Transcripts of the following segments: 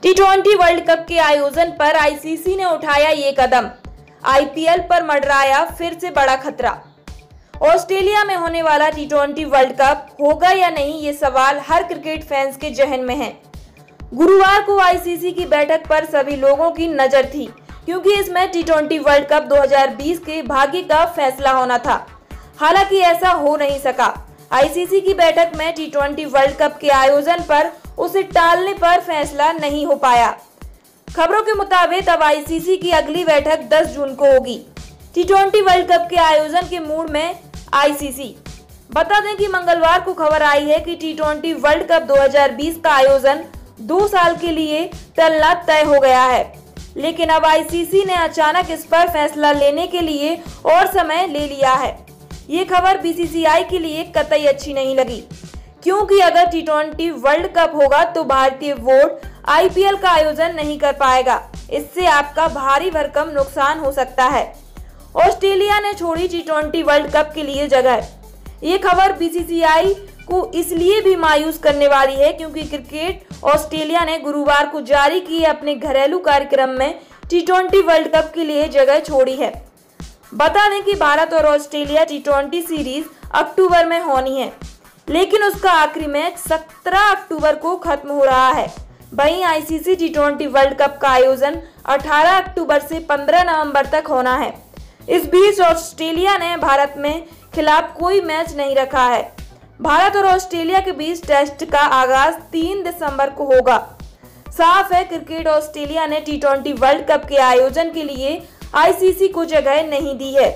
टी20 world cup के आयोजन पर आईसीसी ने उठाया ये कदम। आईपीएल पर मंडराया फिर से बड़ा खतरा। ऑस्ट्रेलिया में होने वाला टी20 वर्ल्ड कप होगा या नहीं, ये सवाल हर क्रिकेट फैंस के जहन में है। गुरुवार को आईसीसी की बैठक पर सभी लोगों की नजर थी, क्योंकि इसमें टी20 वर्ल्ड कप 2020 के भाग्य का फैसला होना था। हालांकि ऐसा हो नहीं सका। आईसीसी की बैठक में टी20 वर्ल्ड कप के आयोजन पर उसे टालने पर फैसला नहीं हो पाया। खबरों के मुताबिक अब आईसीसी की अगली बैठक 10 जून को होगी। टी20 वर्ल्ड कप के आयोजन के मूड में आईसीसी। बता दें कि मंगलवार को खबर आई है कि टी20 वर्ल्ड कप 2020 का आयोजन 2 साल के लिए टलना तय हो गया है, लेकिन अब आईसीसी ने अचानक इस पर फैसला लेने के लिए और समय ले लिया है। ये खबर बीसीसीआई के लिए कतई अच्छी नहीं लगी, क्योंकि अगर टी20 वर्ल्ड कप होगा तो भारतीय बोर्ड आईपीएल का आयोजन नहीं कर पाएगा। इससे आपका भारी भरकम नुकसान हो सकता है। ऑस्ट्रेलिया ने छोड़ी टी20 वर्ल्ड कप के लिए जगह। ये खबर बीसीसीआई को इसलिए भी मायूस करने वाली है, क्योंकि क्रिकेट ऑस्ट्रेलिया ने गुरुवार को जारी किए अपने घरेलू कार्यक्रम में टी20 वर्ल्ड कप के लिए जगह छोड़ी है। बता दें कि भारत और ऑस्ट्रेलिया टी20 सीरीज अक्टूबर में होनी है, लेकिन उसका आखिरी मैच 17 अक्टूबर को खत्म हो रहा है। वहीं आईसीसी टी20 वर्ल्ड कप का आयोजन 18 अक्टूबर से 15 नवंबर तक होना है। इस बीच ऑस्ट्रेलिया ने भारत में खिलाफ कोई मैच नहीं रखा है। भारत और ऑस्ट्रेलिया के बीच टेस्ट का आगाज 3 दिसंबर को होगा। साफ है, क्रिकेट ऑस्ट्रेलिया ने टी20 वर्ल्ड कप के आयोजन के लिए आईसीसी को जगह नहीं दी है।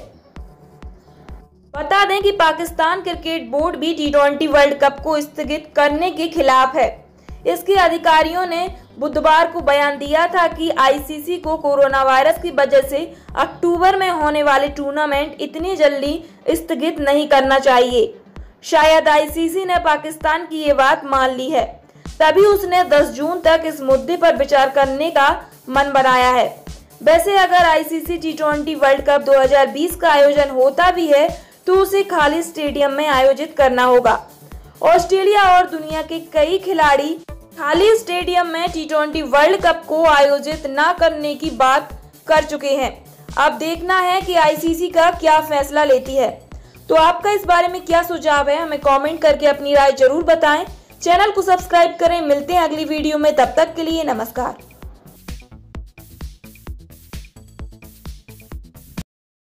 बता दें कि पाकिस्तान क्रिकेट बोर्ड भी टी20 वर्ल्ड कप को स्थगित करने के खिलाफ है। इसके अधिकारियों ने बुधवार को बयान दिया था कि आईसीसी को कोरोना वायरस की वजह से अक्टूबर में होने वाले टूर्नामेंट इतनी जल्दी स्थगित नहीं करना चाहिए। शायद आईसीसी ने पाकिस्तान की ये बात मान ली है, तभी उसने 10 जून तक इस मुद्दे पर विचार करने का मन बनाया है। वैसे अगर आईसीसी टी20 वर्ल्ड कप 2020 का आयोजन होता भी है तो उसे खाली स्टेडियम में आयोजित करना होगा। ऑस्ट्रेलिया और दुनिया के कई खिलाड़ी खाली स्टेडियम में टी20 वर्ल्ड कप को आयोजित न करने की बात कर चुके हैं। अब देखना है कि आईसीसी का क्या फैसला लेती है। तो आपका इस बारे में क्या सुझाव है, हमें कमेंट करके अपनी राय जरूर बताएं। चैनल को सब्सक्राइब करें। मिलते हैं अगली वीडियो में, तब तक के लिए नमस्कार।